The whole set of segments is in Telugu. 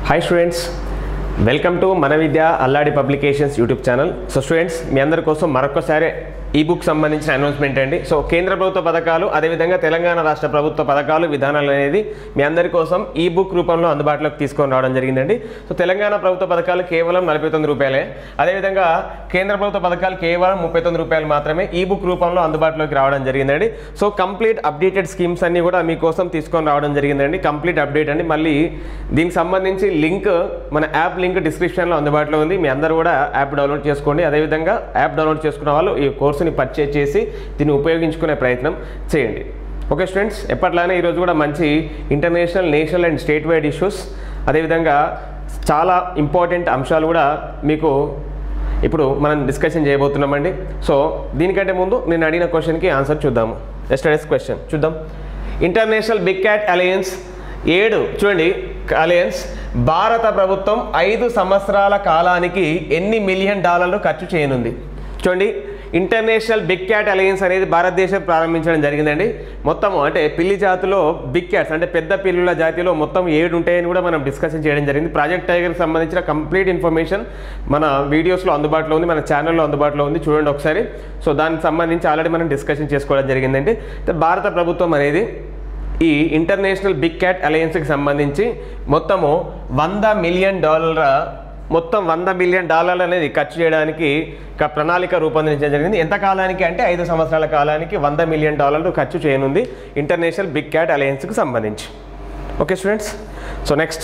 Hi students, welcome to Mana Vidya Alladi Publications YouTube channel. So students, మీ అందరి కోసం మరొకసారి ఈ బుక్ సంబంధించిన అనౌన్స్మెంట్ అండి. సో కేంద్ర ప్రభుత్వ పథకాలు అదేవిధంగా తెలంగాణ రాష్ట్ర ప్రభుత్వ పథకాలు విధానాలు అనేది మీ అందరి కోసం ఈ బుక్ రూపంలో అందుబాటులోకి తీసుకొని రావడం జరిగిందండి. సో తెలంగాణ ప్రభుత్వ పథకాలు కేవలం 49 రూపాయలే, అదేవిధంగా కేంద్ర ప్రభుత్వ పథకాలు కేవలం 39 రూపాయలు మాత్రమే ఈ బుక్ రూపంలో అందుబాటులోకి రావడం జరిగిందండి. సో కంప్లీట్ అప్డేటెడ్ స్కీమ్స్ అన్ని కూడా మీకోసం తీసుకొని రావడం జరిగిందండి. కంప్లీట్ అప్డేట్ అండి. మళ్ళీ దీనికి సంబంధించి లింక్ మన యాప్ లింక్ డిస్క్రిప్షన్లో అందుబాటులో ఉంది. మీ అందరూ కూడా యాప్ డౌన్లోడ్ చేసుకోండి. అదేవిధంగా యాప్ డౌన్లోడ్ చేసుకున్న వాళ్ళు ఈ కోర్సుని పర్చేజ్ చేసి దీన్ని ఉపయోగించుకునే ప్రయత్నం చేయండి. ఓకే స్టూడెంట్స్, ఎప్పట్లానే ఈరోజు కూడా మంచి international, national and state wide issues అదేవిధంగా చాలా ఇంపార్టెంట్ అంశాలు కూడా మీకు ఇప్పుడు మనం డిస్కషన్ చేయబోతున్నామండి. సో దీనికంటే ముందు నేను అడిగిన క్వశ్చన్కి ఆన్సర్ చూద్దాము. ఎస్టర్డేస్ క్వశ్చన్ చూద్దాం. ఇంటర్నేషనల్ బిగ్ క్యాట్ అలయన్స్ 7 చూడండి అలయన్స్ భారత ప్రభుత్వం 5 సంవత్సరాల కాలానికి ఎన్ని మిలియన్ డాలర్లు ఖర్చు చేయనుంది? చూడండి, ఇంటర్నేషనల్ బిగ్ క్యాట్ అలయన్స్ అనేది భారతదేశం ప్రారంభించడం జరిగిందండి. మొత్తము అంటే పిల్లి జాతిలో బిగ్ క్యాట్స్ అంటే పెద్ద పిల్లుల జాతిలో మొత్తం 7 ఉంటాయని కూడా మనం డిస్కషన్ చేయడం జరిగింది. ప్రాజెక్ట్ టైగర్కి సంబంధించిన కంప్లీట్ ఇన్ఫర్మేషన్ మన వీడియోస్లో అందుబాటులో ఉంది, మన ఛానల్లో అందుబాటులో ఉంది, చూడండి ఒకసారి. సో దానికి సంబంధించి ఆల్రెడీ మనం డిస్కషన్ చేసుకోవడం జరిగిందండి. భారత ప్రభుత్వం అనేది ఈ ఇంటర్నేషనల్ బిగ్ క్యాట్ అలయన్స్కి సంబంధించి మొత్తము $100 మిలియన్ మొత్తం $100 మిలియన్ అనేది ఖర్చు చేయడానికి ఒక ప్రణాళిక రూపొందించడం జరిగింది. ఎంత కాలానికి అంటే 5 సంవత్సరాల కాలానికి $100 మిలియన్ ఖర్చు చేయనుంది ఇంటర్నేషనల్ బిగ్ క్యాట్ అలయన్స్కి సంబంధించి. ఓకే స్టూడెంట్స్, సో నెక్స్ట్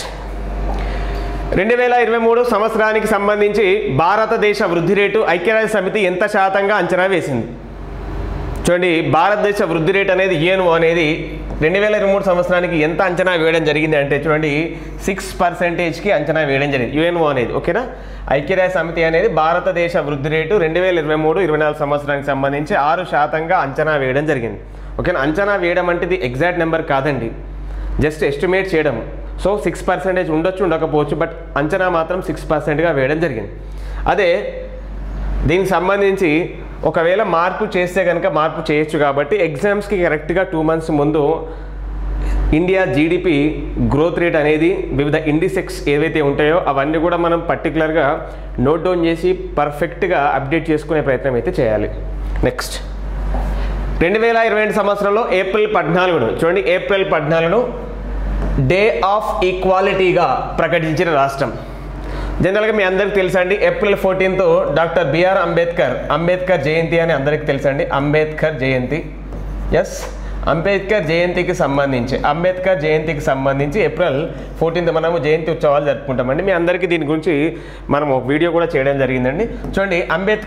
2023 సంవత్సరానికి సంబంధించి భారతదేశ వృద్ధి రేటు ఐక్యరాజ్య సమితి ఎంత శాతంగా అంచనా వేసింది? చూడండి, భారతదేశ వృద్ధి రేట్ అనేది యుఎన్ఓ అనేది 2023 సంవత్సరానికి ఎంత అంచనా వేయడం జరిగింది అంటే చూడండి 6%కి అంచనా వేయడం జరిగింది యుఎన్ఓ అనేది. ఓకేనా, ఐక్యరాజ్య సమితి అనేది భారతదేశ వృద్ధి రేటు 2023-24 సంవత్సరానికి సంబంధించి 6% అంచనా వేయడం జరిగింది. ఓకేనా, అంచనా వేయడం అంటే ఇది ఎగ్జాక్ట్ నెంబర్ కాదండి, జస్ట్ ఎస్టిమేట్ చేయడం. సో 6% ఉండొచ్చు ఉండకపోవచ్చు, బట్ అంచనా మాత్రం 6%గా వేయడం జరిగింది. అదే దీనికి సంబంధించి ఒకవేళ మార్పు చేస్తే కనుక మార్పు చేయొచ్చు కాబట్టి ఎగ్జామ్స్కి కరెక్ట్గా 2 months ముందు ఇండియా జీడిపి గ్రోత్ రేట్ అనేది వివిధ ఇండిసెక్స్ ఏవైతే ఉంటాయో అవన్నీ కూడా మనం పర్టికులర్గా నోట్ డౌన్ చేసి పర్ఫెక్ట్గా అప్డేట్ చేసుకునే ప్రయత్నం అయితే చేయాలి. నెక్స్ట్ 2022 సంవత్సరంలో ఏప్రిల్ 14 చూడండి, ఏప్రిల్ 14 డే ఆఫ్ ఈక్వాలిటీగా ప్రకటించిన రాష్ట్రం. జనరల్గా మీ అందరికీ తెలుసండి, April 14 doctor B R Ambedkar Jayanti అని అందరికీ తెలుసండి. అంబేద్కర్ జయంతి, ఎస్, అంబేద్కర్ జయంతికి సంబంధించి ఏప్రిల్ 14 మనము జయంతి ఉత్సవాలు జరుపుకుంటామండి. మీ అందరికీ దీని గురించి మనము వీడియో కూడా చేయడం జరిగిందండి. చూడండి,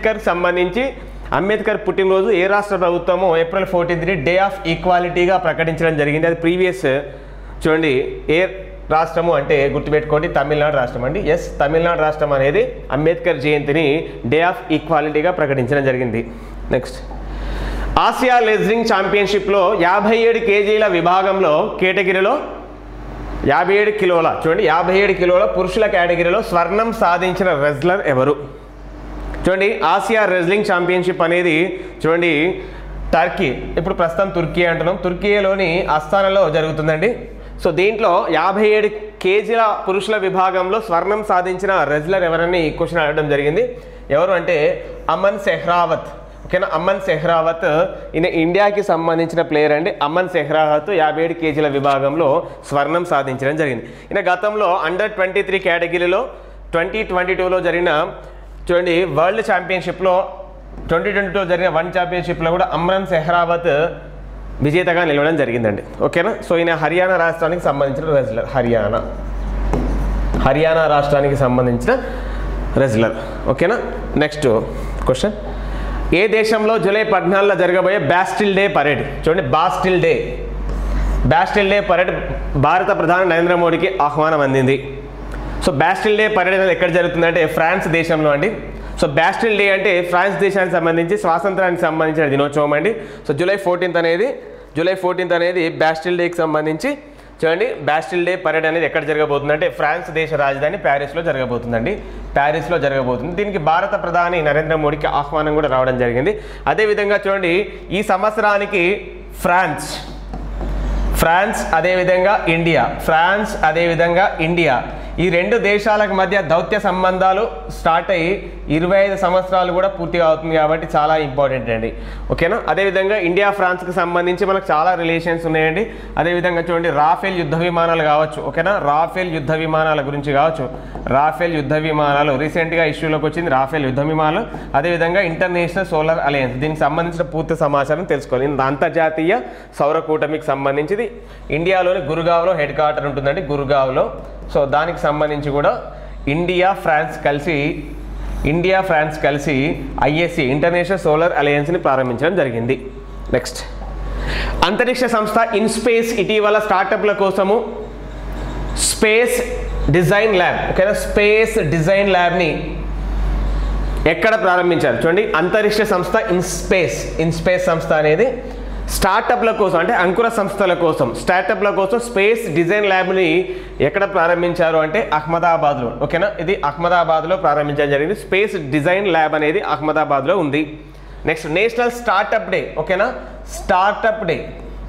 అంబేద్కర్ పుట్టినరోజు ఏ రాష్ట్ర ప్రభుత్వమో ఏప్రిల్ 14 డే ఆఫ్ ఈక్వాలిటీగా ప్రకటించడం జరిగింది. అది ప్రీవియస్ చూడండి ఏ రాష్ట్రము అంటే గుర్తుపెట్టుకోండి, తమిళనాడు రాష్ట్రం అండి. ఎస్, తమిళనాడు రాష్ట్రం అనేది అంబేద్కర్ జయంతిని డే ఆఫ్ ఈక్వాలిటీగా ప్రకటించడం జరిగింది. నెక్స్ట్ ఆసియా రెజ్లింగ్ ఛాంపియన్షిప్లో 57 kgల విభాగంలో కేటగిరీలో 57 కిలోల చూడండి 57 కిలోల పురుషుల కేటగిరీలో స్వర్ణం సాధించిన రెజ్లర్ ఎవరు? చూడండి, ఆసియా రెజ్లింగ్ ఛాంపియన్షిప్ అనేది చూడండి టర్కీ, ఇప్పుడు ప్రస్తుతం తుర్కీ అంటున్నాం, తుర్కీలోని అస్తానాలో జరుగుతుందండి. సో దీంట్లో 57 kgల పురుషుల విభాగంలో స్వర్ణం సాధించిన రెజ్లర్ ఎవరని క్వశ్చన్ అడగడం జరిగింది. ఎవరు అంటే అమన్ సెహ్రావత్. ఓకేనా, అమన్ సెహ్రావత్ ఈయన ఇండియాకి సంబంధించిన ప్లేయర్ అండి. అమన్ సెహ్రావత్ 57 kgల విభాగంలో స్వర్ణం సాధించడం జరిగింది. ఈయన గతంలో అండర్-23 కేటగిరీలో 2022లో జరిగిన చూడండి వరల్డ్ ఛాంపియన్షిప్లో 2022లో జరిగిన వరల్డ్ ఛాంపియన్షిప్లో కూడా అమన్ సెహ్రావత్ విజేతగా నిలవడం జరిగిందండి. ఓకేనా, సో ఈయన హర్యానా రాష్ట్రానికి సంబంధించిన రెజ్లర్, హర్యానా రాష్ట్రానికి సంబంధించిన రెజ్లర్. ఓకేనా, నెక్స్ట్ క్వశ్చన్, ఏ దేశంలో జూలై 14 జరగబోయే బాస్టిల్ డే పరేడ్? చూడండి, బాస్టిల్ డే పరేడ్ భారత ప్రధాని నరేంద్ర మోడీకి ఆహ్వానం అందింది. సో బాస్టిల్ డే పరేడ్ అనేది ఎక్కడ జరుగుతుందంటే ఫ్రాన్స్ దేశంలో అండి. సో బాస్టిల్ డే అంటే ఫ్రాన్స్ దేశానికి సంబంధించి స్వాతంత్రానికి సంబంధించిన దినోత్సవం అండి. సో జూలై 14 అనేది బాస్టిల్ డేకి సంబంధించి చూడండి బాస్టిల్ డే పరేడ్ అనేది ఎక్కడ జరగబోతుందంటే ఫ్రాన్స్ దేశ రాజధాని ప్యారిస్లో జరగబోతుందండి, దీనికి భారత ప్రధాని నరేంద్ర మోడీకి ఆహ్వానం కూడా రావడం జరిగింది. అదేవిధంగా చూడండి ఈ సంవత్సరానికి ఫ్రాన్స్ అదేవిధంగా ఇండియా, ఫ్రాన్స్ అదేవిధంగా ఇండియా, ఈ రెండు దేశాలకు మధ్య దౌత్య సంబంధాలు స్టార్ట్ అయ్యి 25 సంవత్సరాలు కూడా పూర్తిగా అవుతుంది కాబట్టి చాలా ఇంపార్టెంట్ అండి. ఓకేనా. అదేవిధంగా ఇండియా ఫ్రాన్స్కి సంబంధించి మనకు చాలా రిలేషన్స్ ఉన్నాయండి. అదేవిధంగా చూడండి రాఫెల్ యుద్ధ విమానాలు కావచ్చు. ఓకేనా, రాఫెల్ యుద్ధ విమానాల గురించి కావచ్చు. రాఫెల్ యుద్ధ విమానాలు రీసెంట్గా ఇష్యూలోకి వచ్చింది రాఫెల్ యుద్ధ విమానాలు. అదేవిధంగా ఇంటర్నేషనల్ సోలార్ అలయన్స్, దీనికి సంబంధించిన పూర్తి సమాచారం తెలుసుకోవాలి. అంతర్జాతీయ సౌర కూటమికి సంబంధించింది ఇండియాలోని గుర్గావ్లో హెడ్ క్వార్టర్ ఉంటుందండి, గుర్గావ్లో. సో దానికి సంబంధించి కూడా ఇండియా ఫ్రాన్స్ కలిసి ఐఎస్సి ఇంటర్నేషనల్ సోలార్ అలయన్స్ని ప్రారంభించడం జరిగింది. నెక్స్ట్, అంతరిక్ష సంస్థ ఇన్స్పేస్ ఇటీవల స్టార్టప్ల కోసము స్పేస్ డిజైన్ ల్యాబ్, ఓకేనా, స్పేస్ డిజైన్ ల్యాబ్ని ఎక్కడ ప్రారంభించారు చూడండి. అంతరిక్ష సంస్థ ఇన్స్పేస్ సంస్థ అనేది స్టార్టప్ల కోసం అంటే అంకుర సంస్థల కోసం స్టార్టప్ల కోసం స్పేస్ డిజైన్ ల్యాబ్ని ఎక్కడ ప్రారంభించారు అంటే అహ్మదాబాద్లో. ఓకేనా, ఇది అహ్మదాబాద్లో ప్రారంభించడం జరిగింది. స్పేస్ డిజైన్ ల్యాబ్ అనేది అహ్మదాబాద్లో ఉంది. Next, national startup day. ఓకేనా, స్టార్టప్ డే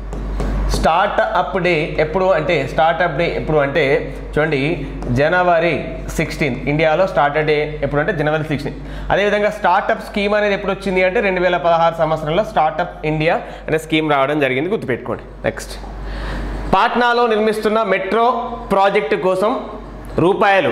ఎప్పుడు అంటే చూడండి జనవరి 16 ఇండియాలో స్టార్టప్ డే ఎప్పుడు అంటే జనవరి 16. అదేవిధంగా స్టార్టప్ స్కీమ్ అనేది ఎప్పుడు వచ్చింది అంటే 2016 సంవత్సరంలో స్టార్టప్ ఇండియా అనే స్కీమ్ రావడం జరిగింది, గుర్తుపెట్టుకోండి. నెక్స్ట్, పాట్నాలో నిర్మిస్తున్న మెట్రో ప్రాజెక్టు కోసం రూపాయలు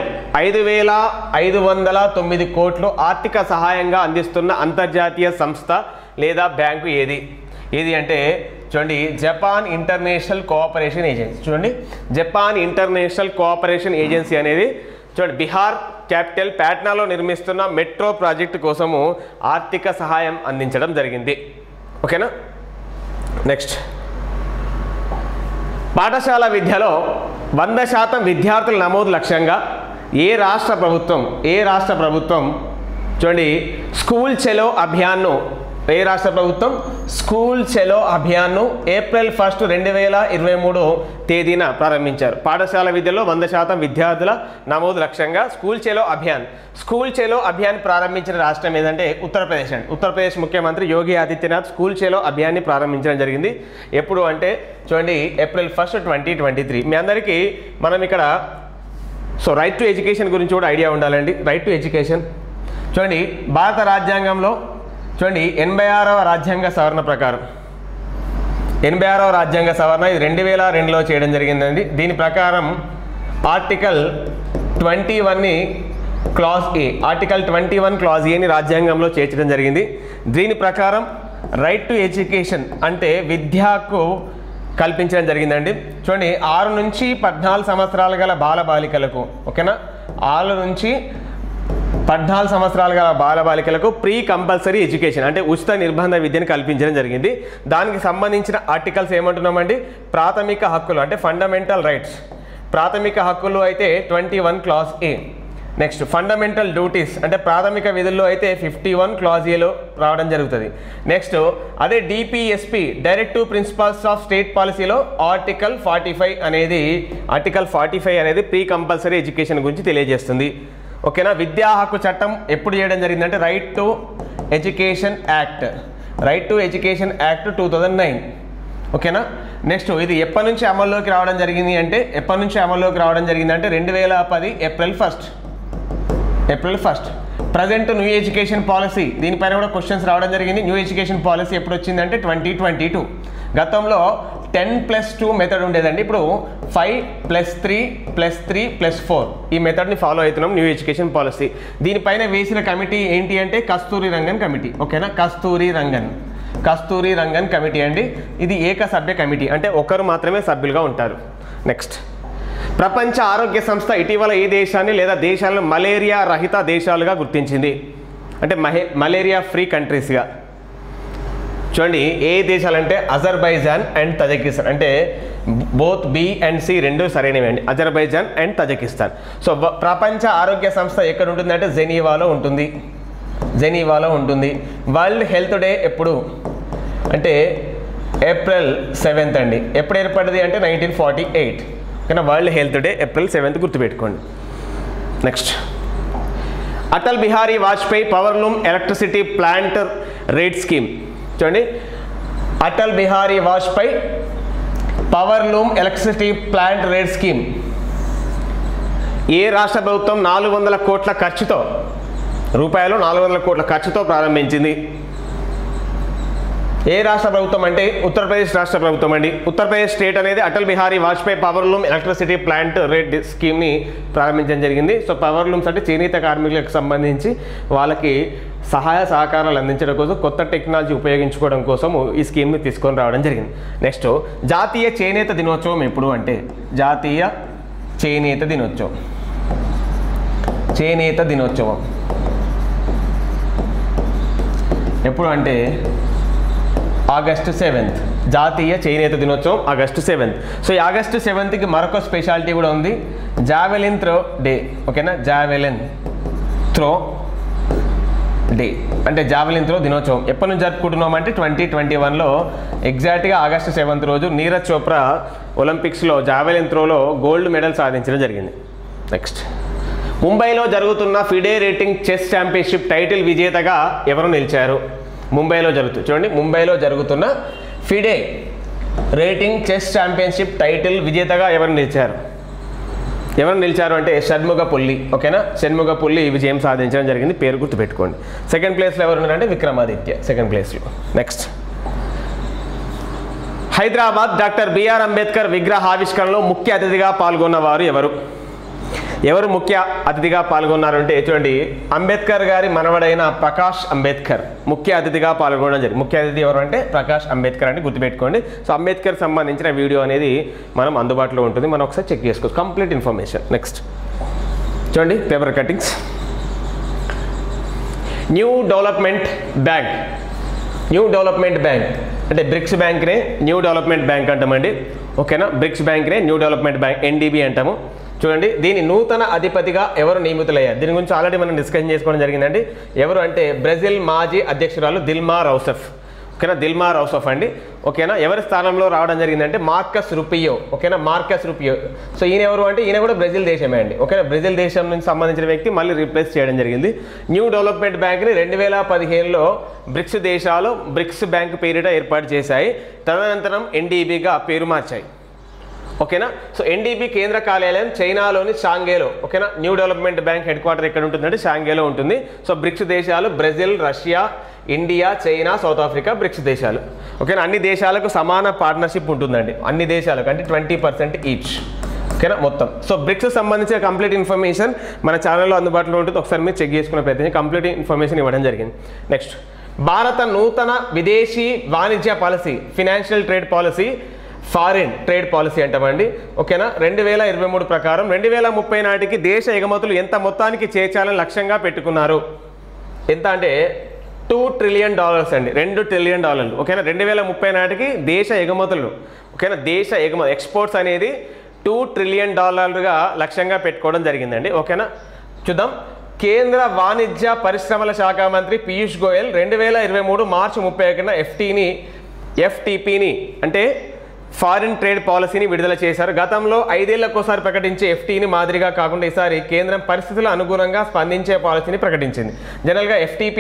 5,509 కోట్లు ఆర్థిక సహాయంగా అందిస్తున్న అంతర్జాతీయ సంస్థ లేదా బ్యాంకు ఏది అంటే చూడండి జపాన్ ఇంటర్నేషనల్ కోఆపరేషన్ ఏజెన్సీ. చూడండి జపాన్ ఇంటర్నేషనల్ కోఆపరేషన్ ఏజెన్సీ అనేది చూడండి బీహార్ క్యాపిటల్ పాట్నాలో నిర్మిస్తున్న మెట్రో ప్రాజెక్టు కోసము ఆర్థిక సహాయం అందించడం జరిగింది. ఓకేనా. నెక్స్ట్, పాఠశాల విద్యలో 100% విద్యార్థుల నమోదు లక్ష్యంగా ఏ రాష్ట్ర ప్రభుత్వం చూడండి స్కూల్ చలో అభియాన్ను ఏప్రిల్ 1, 2023 తేదీన ప్రారంభించారు. పాఠశాల విద్యలో 100% విద్యార్థుల నమోదు లక్ష్యంగా స్కూల్ చలో అభియాన్ ప్రారంభించిన రాష్ట్రం ఏదంటే ఉత్తరప్రదేశ్ అండి. ఉత్తరప్రదేశ్ ముఖ్యమంత్రి యోగి ఆదిత్యనాథ్ స్కూల్ చలో అభియాన్ని ప్రారంభించడం జరిగింది. ఎప్పుడు అంటే చూడండి ఏప్రిల్ 1, 2023. మీ అందరికీ మనం ఇక్కడ రైట్ టు ఎడ్యుకేషన్ గురించి కూడా ఐడియా ఉండాలండి. రైట్ టు ఎడ్యుకేషన్ చూడండి భారత రాజ్యాంగంలో చూడండి 86వ రాజ్యాంగ సవరణ ప్రకారం 86వ రాజ్యాంగ సవరణ ఇది 2002లో చేయడం జరిగిందండి. దీని ప్రకారం ఆర్టికల్ 21 క్లాజ్ ఏని రాజ్యాంగంలో చేర్చడం జరిగింది. దీని ప్రకారం రైట్ టు ఎడ్యుకేషన్ అంటే విద్యకు కల్పించడం జరిగిందండి. చూడండి 6 నుంచి 14 సంవత్సరాలు గల బాలబాలికలకు, ఓకేనా, 6 నుంచి 14 సంవత్సరాలు గల బాలబాలికలకు ప్రీ కంపల్సరీ ఎడ్యుకేషన్ అంటే ఉచిత నిర్బంధ విద్యను కల్పించడం జరిగింది. దానికి సంబంధించిన ఆర్టికల్స్ ఏమంటున్నామండి, ప్రాథమిక హక్కులు అంటే ఫండమెంటల్ రైట్స్, ప్రాథమిక హక్కులు అయితే 21 clause A. Next, fundamental duties అంటే ప్రాథమిక విధుల్లో అయితే 51 క్లాజ్ ఏలో రావడం జరుగుతుంది. నెక్స్ట్, అదే DPSP directive principles of state పాలసీలో ఆర్టికల్ 45 అనేది ప్రీ కంపల్సరీ ఎడ్యుకేషన్ గురించి తెలియజేస్తుంది. ఓకేనా. విద్యా హక్కు చట్టం ఎప్పుడు చేయడం జరిగిందంటే రైట్ టు ఎడ్యుకేషన్ యాక్ట్ 2009. ఓకేనా. నెక్స్ట్, ఇది ఎప్పటి నుంచి అమల్లోకి రావడం జరిగింది అంటే 2010 April 1. Present new education policy దీనిపైన కూడా క్వశ్చన్స్ రావడం జరిగింది. న్యూ ఎడ్యుకేషన్ పాలసీ ఎప్పుడు వచ్చిందంటే 2022. గతంలో 10+2 మెథడ్ ఉండేదండి. ఇప్పుడు 5+3+3+4 ఈ మెథడ్ని ఫాలో అవుతున్నాం న్యూ ఎడ్యుకేషన్ పాలసీ. దీనిపైన వేసిన కమిటీ ఏంటి అంటే కస్తూరి రంగన్ కమిటీ. ఓకేనా, కస్తూరి రంగన్ కమిటీ అండి. ఇది ఏకసభ్య కమిటీ అంటే ఒకరు మాత్రమే సభ్యులుగా ఉంటారు. నెక్స్ట్, ప్రపంచ ఆరోగ్య సంస్థ ఇటీవల ఏ దేశాన్ని లేదా దేశాలను మలేరియా రహిత దేశాలుగా గుర్తించింది అంటే మలేరియా ఫ్రీ కంట్రీస్గా. చూడండి ఏ దేశాలంటే అజర్బైజాన్ అండ్ తజకిస్తాన్ అంటే బోత్ B and C రెండు సరైనవి అండి, అజర్బైజాన్ అండ్ తజకిస్తాన్. సో ప్రపంచ ఆరోగ్య సంస్థ ఎక్కడ ఉంటుందంటే జెనీవాలో ఉంటుంది. వరల్డ్ హెల్త్ డే ఎప్పుడు అంటే ఏప్రిల్ 7 అండి. ఎప్పుడు ఏర్పడింది అంటే 1948. కానీ వరల్డ్ హెల్త్ డే ఏప్రిల్ 7 గుర్తుపెట్టుకోండి. Next, Atal Bihari Vajpayee power loom electricity plant rate scheme. చూడండి Atal Bihari Vajpayee power loom electricity plant rate scheme ఏ రాష్ట్ర ప్రభుత్వం 400 కోట్ల ఖర్చుతో రూపాయలు 400 కోట్ల ఖర్చుతో ప్రారంభించింది? ఏ రాష్ట్ర ప్రభుత్వం అంటే ఉత్తరప్రదేశ్ రాష్ట్ర ప్రభుత్వం అండి. ఉత్తరప్రదేశ్ స్టేట్ అనేది Atal Bihari Vajpayee power loom electricity plant rate స్కీమ్ని ప్రారంభించడం జరిగింది. సో పవర్ లూమ్స్ అంటే చేనేత కార్మికులకు సంబంధించి వాళ్ళకి సహాయ సహకారాలు అందించడం కోసం, కొత్త టెక్నాలజీ ఉపయోగించుకోవడం కోసం ఈ స్కీమ్ని తీసుకొని రావడం జరిగింది. నెక్స్ట్, జాతీయ చేనేత దినోత్సవం ఎప్పుడు అంటే జాతీయ చేనేత దినోత్సవం. చేనేత దినోత్సవం ఎప్పుడు అంటే ఆగస్టు 7th. జాతీయ చేనేత దినోత్సవం ఆగస్టు 7th. సో ఈ ఆగస్టు 7థ్కి మరొక స్పెషాలిటీ కూడా ఉంది, జావెలిన్ త్రో డే. ఓకేనా, జావెలిన్ త్రో డే అంటే జావెలిన్ త్రో దినోత్సవం ఎప్పటి నుంచి జరుపుకుంటున్నాం అంటే 2021లో ఎగ్జాక్ట్గా ఆగస్టు 7th రోజు నీరజ్ చోప్రా ఒలింపిక్స్లో జావెలిన్ త్రోలో గోల్డ్ మెడల్ సాధించడం జరిగింది. నెక్స్ట్, ముంబైలో జరుగుతున్న FIDE rating chess championship title విజేతగా ఎవరు నిలిచారు? ముంబైలో చూడండి, ముంబైలో జరుగుతున్న FIDE rating chess championship title విజేతగా ఎవరు నిలిచారు అంటే షణ్ముగపుల్లి. ఓకేనా, షణ్ముగపుల్లి ఈ విజయం సాధించడం జరిగింది, పేరు గుర్తుపెట్టుకోండి. సెకండ్ ప్లేస్లో ఎవరు ఉన్నారంటే విక్రమాదిత్య సెకండ్ ప్లేస్లో. Next, Hyderabad doctor B R Ambedkar విగ్రహావిష్కరణలో ముఖ్య అతిథిగా పాల్గొన్నవారు ఎవరు? ఎవరు ముఖ్య అతిథిగా పాల్గొన్నారు అంటే చూడండి, అంబేద్కర్ గారి మనవడైన ప్రకాష్ అంబేద్కర్ ముఖ్య అతిథిగా పాల్గొనడం జరిగింది. ముఖ్య అతిథి ఎవరు అంటే ప్రకాష్ అంబేద్కర్ అని గుర్తుపెట్టుకోండి. సో అంబేద్కర్ సంబంధించిన వీడియో అనేది మనం అందుబాటులో ఉంటుంది, మనం ఒకసారి చెక్ చేసుకోవచ్చు, కంప్లీట్ ఇన్ఫర్మేషన్. నెక్స్ట్ చూడండి, paper cuttings. New development bank. New development bank అంటే బ్రిక్స్ బ్యాంక్నే న్యూ డెవలప్మెంట్ బ్యాంక్ అంటామండి. ఓకేనా, బ్రిక్స్ బ్యాంక్నే న్యూ డెవలప్మెంట్ బ్యాంక్ ఎన్డీబీ అంటాము. చూడండి, దీని నూతన అధిపతిగా ఎవరు నియమితులయ్యారు? దీని గురించి ఆల్రెడీ మనం డిస్కషన్ చేసుకోవడం జరిగిందండి. ఎవరు అంటే బ్రెజిల్ మాజీ అధ్యక్షురాలు దిల్మా రౌసెఫ్. ఓకేనా, దిల్మా రౌసెఫ్ అండి. ఓకేనా, ఎవరి స్థానంలో రావడం జరిగిందంటే మార్కస్ రూపియో. ఓకేనా, మార్కస్ రూపియో. సో ఈయన ఎవరు అంటే ఈయన కూడా బ్రెజిల్ దేశమే అండి. ఓకేనా, బ్రెజిల్ దేశం నుంచి సంబంధించిన వ్యక్తి మళ్ళీ రీప్లేస్ చేయడం జరిగింది. న్యూ డెవలప్మెంట్ బ్యాంక్ని 2015లో బ్రిక్స్ దేశాలు బ్రిక్స్ బ్యాంక్ పేరిట ఏర్పాటు చేశాయి. తదనంతరం ఎన్డీబీగా పేరు మార్చాయి. ఓకేనా, సో ఎన్డీబీ కేంద్ర కార్యాలయం చైనాలోని షాంఘైలో. ఓకేనా, new development bank headquarter ఎక్కడ ఉంటుందంటే షాంఘైలో ఉంటుంది. సో బ్రిక్స్ దేశాలు Brazil, Russia, India, China, South Africa BRICS దేశాలు. ఓకేనా, అన్ని దేశాలకు సమాన పార్ట్నర్షిప్ ఉంటుందండి, అన్ని దేశాలకు అంటే 20% ఈచ్. ఓకేనా మొత్తం. సో బ్రిక్స్ సంబంధించిన కంప్లీట్ ఇన్ఫర్మేషన్ మన ఛానల్లో అందుబాటులో ఉంటుంది, ఒకసారి మీరు చెక్ చేసుకునే ప్రయత్నం, కంప్లీట్ ఇన్ఫర్మేషన్ ఇవ్వడం జరిగింది. నెక్స్ట్, భారత నూతన విదేశీ వాణిజ్య policy, financial trade policy, foreign trade policy అంటామండి. ఓకేనా, 2023 ప్రకారం 2030 నాటికి దేశ ఎగుమతులు ఎంత మొత్తానికి చేర్చాలని లక్ష్యంగా పెట్టుకున్నారు? ఎంత అంటే $2 ట్రిలియన్ అండి, $2 ట్రిలియన్. ఓకేనా, 2030 నాటికి దేశ ఎగుమతులు, ఓకేనా, దేశ ఎగుమతి ఎక్స్పోర్ట్స్ అనేది $2 ట్రిలియన్ లక్ష్యంగా పెట్టుకోవడం జరిగిందండి. ఓకేనా, చూద్దాం. కేంద్ర వాణిజ్య పరిశ్రమల శాఖ మంత్రి పీయూష్ గోయల్ 2023 మార్చి 31న ఎఫ్టీపీని అంటే ఫారిన్ ట్రేడ్ పాలసీని విడుదల చేశారు. గతంలో 5 ఏళ్లకోసారి ప్రకటించే ఎఫ్టీని మాదిరిగా కాకుండా ఈసారి కేంద్రం పరిస్థితుల అనుగుణంగా స్పందించే పాలసీని ప్రకటించింది. జనరల్గా ఎఫ్టీపీ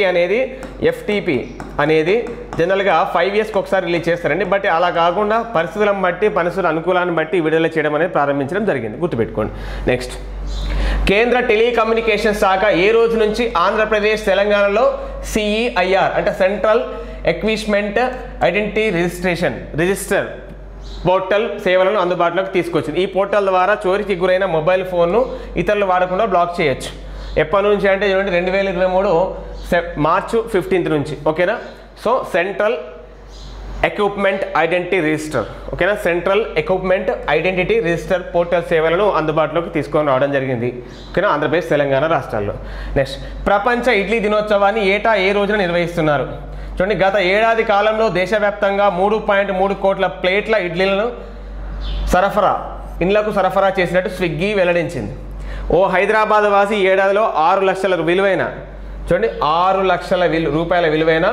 అనేది జనరల్గా 5 ఇయర్స్కి ఒకసారి రిలీజ్ చేస్తారండి. బట్ అలా కాకుండా పరిస్థితులను బట్టి, పరిస్థితుల అనుకూలాన్ని బట్టి విడుదల చేయడం అనేది ప్రారంభించడం జరిగింది, గుర్తుపెట్టుకోండి. నెక్స్ట్, కేంద్ర టెలికమ్యూనికేషన్ శాఖ ఏ రోజు నుంచి ఆంధ్రప్రదేశ్, తెలంగాణలో CEIR అంటే central equipment identity register portal సేవలను అందుబాటులోకి తీసుకొచ్చింది. ఈ పోర్టల్ ద్వారా చోరీకి గురైన మొబైల్ ఫోన్ను ఇతరులు వాడకుండా బ్లాక్ చేయొచ్చు. ఎప్పటి నుంచి అంటే చూడండి 2023 మార్చి 15 నుంచి. ఓకేనా, so central equipment identity register. ఓకేనా, central equipment identity register portal సేవలను అందుబాటులోకి తీసుకొని రావడం జరిగింది. ఓకేనా, ఆంధ్రప్రదేశ్, తెలంగాణ రాష్ట్రాల్లో. నెక్స్ట్, ప్రపంచ ఇడ్లీ దినోత్సవాన్ని ఏటా ఏ రోజున నిర్వహిస్తున్నారు? చూడండి, గత ఏడాది కాలంలో దేశవ్యాప్తంగా 3.3 కోట్ల ప్లేట్ల ఇడ్లీలను ఇండ్లకు సరఫరా చేసినట్టు స్విగ్గీ వెల్లడించింది. ఓ హైదరాబాద్ వాసి ఏడాదిలో 6 లక్షల విలువైన, చూడండి 6 లక్షల రూపాయల విలువైన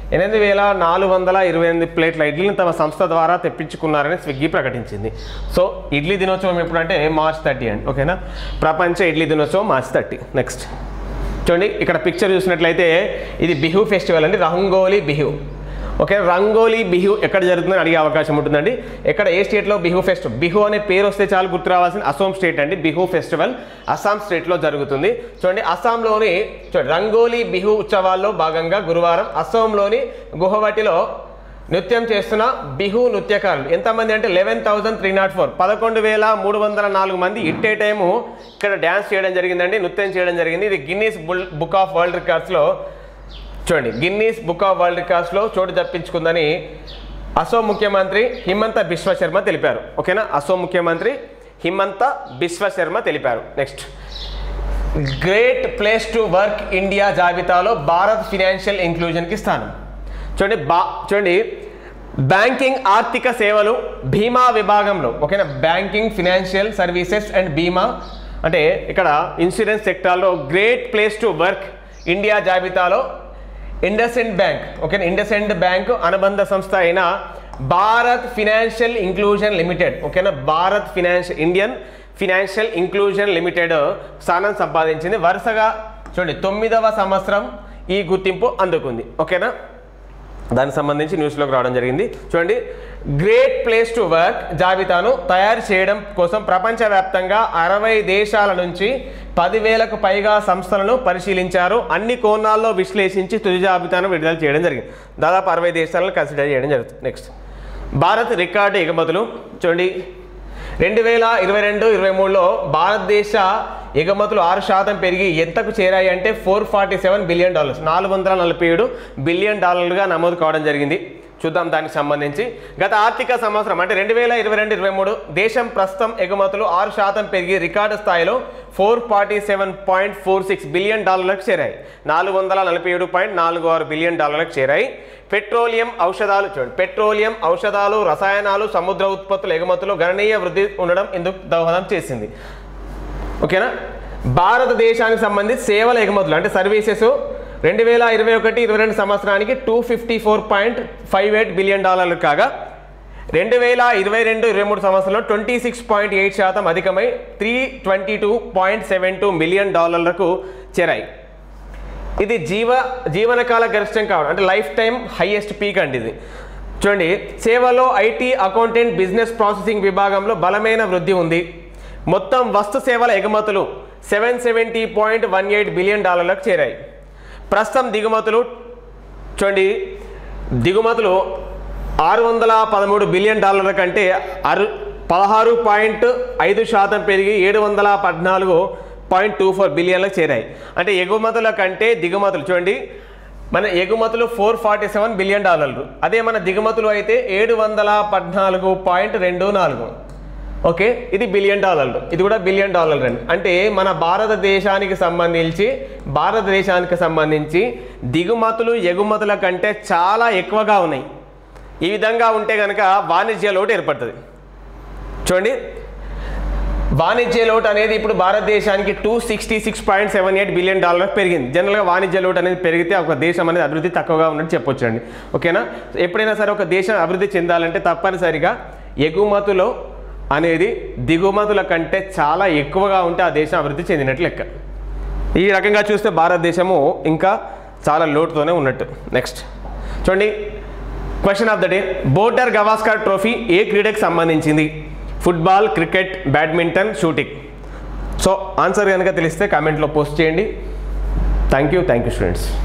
8,428 ప్లేట్ల ఇడ్లీని తమ సంస్థ ద్వారా తెప్పించుకున్నారని స్విగ్గీ ప్రకటించింది. సో ఇడ్లీ దినోత్సవం ఎప్పుడంటే మార్చ్ 30 అండి. ఓకేనా, ప్రపంచ ఇడ్లీ దినోత్సవం మార్చ్ 30. నెక్స్ట్ చూడండి, ఇక్కడ పిక్చర్ చూసినట్లయితే ఇది బిహు ఫెస్టివల్ అండి, రంగోలీ బిహు. ఓకే, రంగోలీ బిహు ఎక్కడ జరుగుతుందని అడిగే అవకాశం ఉంటుందండి. ఎక్కడ, ఏ స్టేట్లో బిహు ఫెస్టివల్? బిహు అనే పేరు వస్తే చాలు గుర్తు రావాల్సిన అసోం స్టేట్ అండి. బిహు ఫెస్టివల్ అస్సాం స్టేట్లో జరుగుతుంది. చూడండి, అస్సాంలోని రంగోలీ బిహు ఉత్సవాల్లో భాగంగా గురువారం అస్సాంలోని గుహవటిలో నృత్యం చేస్తున్న బిహు నృత్యకారులు ఎంతమంది అంటే 11,304 11,304 మంది ఇట్ ఏ టైము ఇక్కడ డ్యాన్స్ చేయడం జరిగిందండి, నృత్యం చేయడం జరిగింది. ఇది గిన్నీస్ బుక్ ఆఫ్ వరల్డ్ రికార్డ్స్లో చూడండి, గిన్నీస్ బుక్ ఆఫ్ వరల్డ్ రికార్డ్స్లో చోటు దక్కించుకుందని అసోం ముఖ్యమంత్రి హిమంత బిశ్వ శర్మ తెలిపారు. ఓకేనా, అసోం ముఖ్యమంత్రి హిమంత బిశ్వ శర్మ తెలిపారు. Next, great place to work India జాబితాలో భారత్ ఫినాన్షియల్ ఇంక్లూజన్కి స్థానం. చూడండి, బ్యాంకింగ్ ఆర్థిక సేవలు బీమా విభాగంలో, ఓకేనా, బ్యాంకింగ్ ఫినాన్షియల్ సర్వీసెస్ అండ్ బీమా అంటే ఇక్కడ ఇన్సూరెన్స్ సెక్టార్లో great place to work India జాబితాలో ఇండస్ఇండ్ బ్యాంక్, ఓకేనా, ఇండస్ఇండ్ బ్యాంక్ అనుబంధ సంస్థ అయిన భారత్ ఫినాన్షియల్ ఇంక్లూజన్ లిమిటెడ్, ఓకేనా, Bharat Indian financial inclusion limited స్థానం సంపాదించింది. వరుసగా చూడండి 9వ సంవత్సరం ఈ గుర్తింపు అందుకుంది. ఓకేనా, దానికి సంబంధించి న్యూస్లోకి రావడం జరిగింది. చూడండి, గ్రేట్ ప్లేస్ టు వర్క్ జాబితాను తయారు చేయడం కోసం ప్రపంచవ్యాప్తంగా 60 దేశాల నుంచి 10,000కు పైగా సంస్థలను పరిశీలించారు. అన్ని కోణాల్లో విశ్లేషించి తుది జాబితాను విడుదల చేయడం జరిగింది. దాదాపు 60 దేశాలను కన్సిడర్ చేయడం జరుగుతుంది. నెక్స్ట్, భారత్ రికార్డు ఎగుమతులు. చూడండి, 2022-23లో భారతదేశ ఎగుమతులు 6% పెరిగి ఎంతకు చేరాయి అంటే $447 బిలియన్, $447 బిలియన్ నమోదు కావడం జరిగింది. చూద్దాం దానికి సంబంధించి. గత ఆర్థిక సంవత్సరం అంటే 2022-23 దేశం ప్రస్తుతం ఎగుమతులు 6% పెరిగి రికార్డు స్థాయిలో $447.46 బిలియన్ చేరాయి. $447.46 బిలియన్ చేరాయి. పెట్రోలియం ఔషధాలు, చూడండి, పెట్రోలియం ఔషధాలు, రసాయనాలు, సముద్ర ఉత్పత్తుల ఎగుమతులు గణనీయ వృద్ధి ఉండడం ఇందుకు దోహదం చేసింది. ఓకేనా, భారతదేశానికి సంబంధించి సేవల ఎగుమతులు అంటే సర్వీసెస్ 2021-22 సంవత్సరానికి $254.58 బిలియన్ కాగా 2022-23 సంవత్సరంలో 26.8% అధికమై $322.72 మిలియన్ చేరాయి. ఇది జీవనకాల గరిష్టం కావడం అంటే లైఫ్ టైం హైయెస్ట్ పీక్ అండి ఇది. చూడండి, సేవలో ఐటీ, అకౌంటెంట్, బిజినెస్ ప్రాసెసింగ్ విభాగంలో బలమైన వృద్ధి ఉంది. మొత్తం వస్తు సేవల ఎగుమతులు $770.18 బిలియన్ చేరాయి. ప్రస్తుతం దిగుమతులు, చూడండి, దిగుమతులు $613 బిలియన్ కంటే 16.5% పెరిగి $714.24 బిలియన్లకు చేరాయి. అంటే ఎగుమతుల కంటే దిగుమతులు, చూడండి, మన ఎగుమతులు $447 బిలియన్, అదే మన దిగుమతులు అయితే $714.24. ఓకే, ఇది బిలియన్, ఇది కూడా బిలియన్ అండి. అంటే మన భారతదేశానికి సంబంధించి దిగుమతులు ఎగుమతుల కంటే చాలా ఎక్కువగా ఉన్నాయి. ఈ విధంగా ఉంటే కనుక వాణిజ్య లోటు ఏర్పడుతుంది. చూడండి, వాణిజ్య లోటు అనేది ఇప్పుడు భారతదేశానికి $266.78 బిలియన్ పెరిగింది. జనరల్గా వాణిజ్య లోటు అనేది పెరిగితే ఒక దేశం అనేది అభివృద్ధి తక్కువగా ఉన్నట్టు చెప్పొచ్చండి. ఓకేనా, ఎప్పుడైనా సరే ఒక దేశం అభివృద్ధి చెందాలంటే తప్పనిసరిగా ఎగుమతులు అనేది దిగుమతుల కంటే చాలా ఎక్కువగా ఉంటే ఆ దేశం అభివృద్ధి చెందినట్లు లెక్క. ఈ రకంగా చూస్తే భారతదేశము ఇంకా చాలా లోటుతోనే ఉన్నట్టు. నెక్స్ట్ చూడండి, question of the day, border Gavaskar trophy ఏ క్రీడకు సంబంధించింది? Football, cricket, badminton, shooting. So answer కనుక తెలిస్తే కామెంట్లో పోస్ట్ చేయండి. Thank you students.